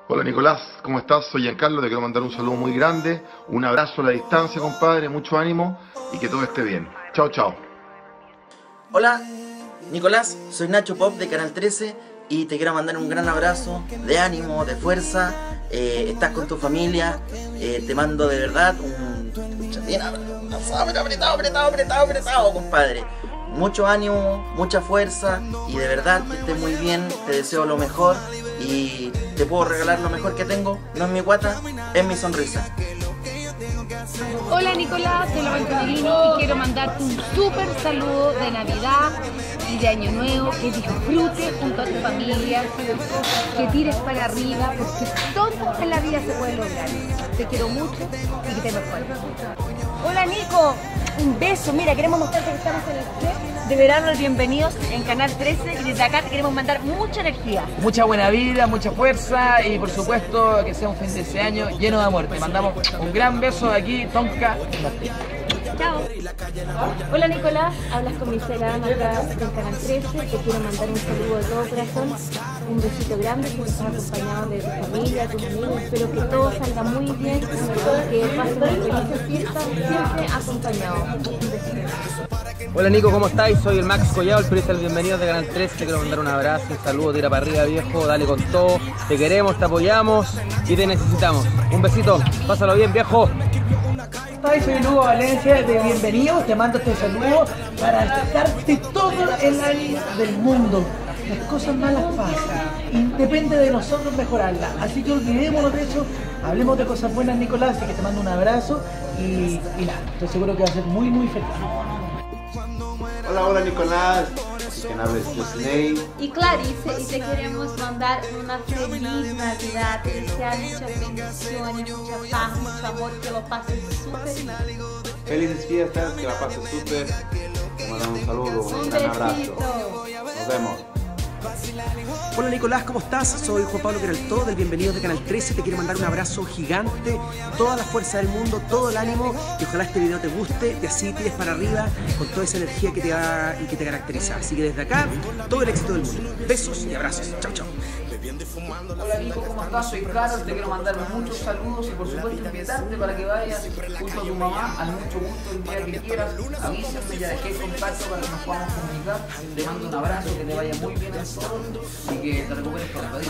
Hola Nicolás, ¿cómo estás? Soy Giancarlo, te quiero mandar un saludo muy grande, un abrazo a la distancia, compadre, mucho ánimo y que todo esté bien. Chao, chao. Hola, Nicolás, soy Nacho Pop de Canal 13 y te quiero mandar un gran abrazo de ánimo, de fuerza. Estás con tu familia, te mando de verdad bien apretado, compadre. Mucho ánimo, mucha fuerza y de verdad que estés muy bien, te deseo lo mejor y te puedo regalar lo mejor que tengo, no es mi guata, es mi sonrisa. Hola Nicolás, soy Lorenzo Divini y quiero mandarte un súper saludo de Navidad y de Año Nuevo, que disfrutes junto a tu familia, que tires para arriba, porque todo en la vida se puede lograr. Te quiero mucho y que te mejores. Hola Nico, un beso. Mira, queremos mostrarte que estamos en el set de verano del Bienvenidos en Canal 13 y desde acá te queremos mandar mucha energía. Mucha buena vida, mucha fuerza y por supuesto que sea un fin de ese año lleno de amor. Te mandamos un gran beso de aquí, Tonka. Chao. Hola Nicolás, hablas con Michelle Ama acá del Canal 13. Te quiero mandar un saludo de todo corazón, un besito grande, que estés acompañado de tu familia, tus amigos. Espero que todo salga muy bien y que pases una feliz fiesta siempre acompañado. Un besito. Hola Nico, ¿cómo estáis? Soy el Max Collado, el periodista del Bienvenido de Canal 13. Te quiero mandar un abrazo, un saludo, tira para arriba viejo, dale con todo. Te queremos, te apoyamos y te necesitamos. Un besito, pásalo bien viejo. Soy Lugo Valencia de Bienvenido, te mando este saludo para darte todo el ánimo del mundo. Las cosas malas pasan y depende de nosotros mejorarlas. Así que olvidémonos de eso, hablemos de cosas buenas Nicolás, así que te mando un abrazo y nada, estoy seguro que va a ser muy muy feliz. Hola Nicolás, quien habla es Josley. Y Clarice, y te queremos mandar una feliz Navidad, que desear muchas bendiciones, mucha paz, mucho amor, que lo pases súper bien. Felices fiestas, que la pases súper. Te mandamos un saludo, un gran abrazo. Nos vemos. Hola Nicolás, ¿cómo estás? Soy Juan Pablo Queraltó del Bienvenidos de Canal 13. Te quiero mandar un abrazo gigante, toda la fuerza del mundo, todo el ánimo y ojalá este video te guste y así tires para arriba con toda esa energía que te da y que te caracteriza. Así que desde acá, todo el éxito del mundo. Besos y abrazos. Chao, chao. Hola Nico, ¿cómo estás? Soy Carol, te quiero mandar muchos saludos y por supuesto invitarte para que vayas junto a tu mamá al Mucho Gusto el día que quieras. Avísame, ya dejé el contacto para que nos podamos comunicar. Te mando un abrazo, que te vaya muy bien en todo y que te recuperes con la padilla.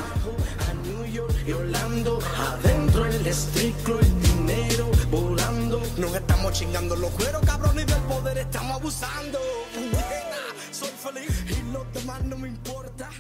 Adentro el estriclo, el dinero volando. Nos estamos chingando los cueros, cabrones, y del poder estamos abusando. Soy feliz y los demás no me importa.